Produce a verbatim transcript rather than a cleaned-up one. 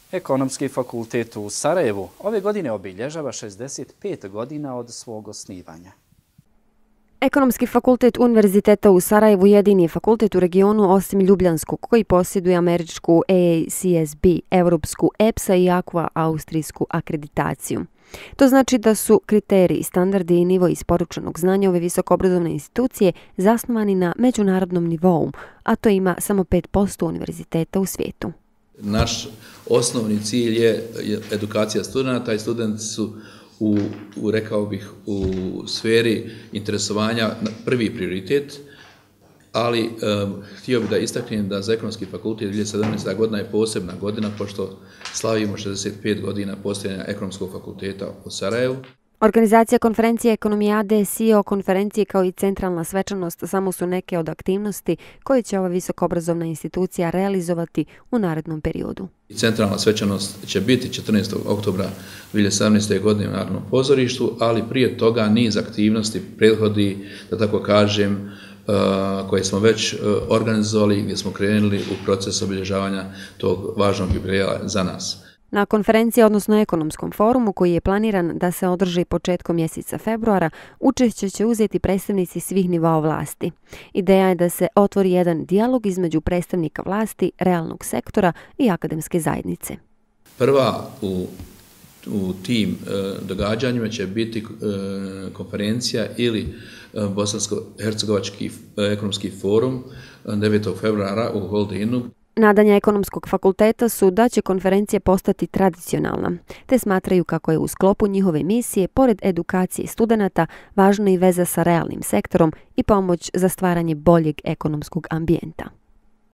Ekonomski fakultet u Sarajevu ove godine obilježava šezdeset pet godina od svog osnivanja. Ekonomski fakultet Univerziteta u Sarajevu jedini je fakultet u regionu osim Ljubljanskog koji posjeduje američku A A C S B, evropsku E P S A i Aqua austrijsku akreditaciju. To znači da su kriteriji, standardi i nivo isporučenog znanja ove visokoobrazovne institucije zasnovani na međunarodnom nivou, a to ima samo pet posto univerziteta u svijetu. Naš osnovni cilj je edukacija studenta i studenti su u, u rekao bih, u sferi interesovanja prvi prioritet, ali um, htio bih da istaknem da za ekonomski fakultet dvije tisuće sedamnaesta. godina je posebna godina, pošto slavimo šezdeset pet godina postojanja ekonomskog fakulteta u Sarajevu. Organizacija konferencije Ekonomijade, C E O konferencije kao i centralna svečanost samo su neke od aktivnosti koje će ova visokoobrazovna institucija realizovati u narednom periodu. Centralna svečanost će biti četrnaestog oktobra dvije tisuće sedamnaeste. godine u Narodnom pozorištu, ali prije toga niz aktivnosti prethodi, da tako kažem, koje smo već organizovali, gdje smo krenuli u proces obilježavanja tog važnog jubileja za nas. Na konferenciji, odnosno ekonomskom forumu, koji je planiran da se održi početkom mjeseca februara, učešće će uzeti predstavnici svih nivoa vlasti. Ideja je da se otvori jedan dijalog između predstavnika vlasti, realnog sektora i akademske zajednice. Prva u, u tim e, događanjima će biti e, konferencija ili e, Bosansko-hercegovački ekonomski forum devetog februara u Holdinu. Nadanja ekonomskog fakulteta su da će konferencija postati tradicionalna, te smatraju kako je u sklopu njihove misije, pored edukacije studenata, važna i veza sa realnim sektorom i pomoć za stvaranje boljeg ekonomskog ambijenta.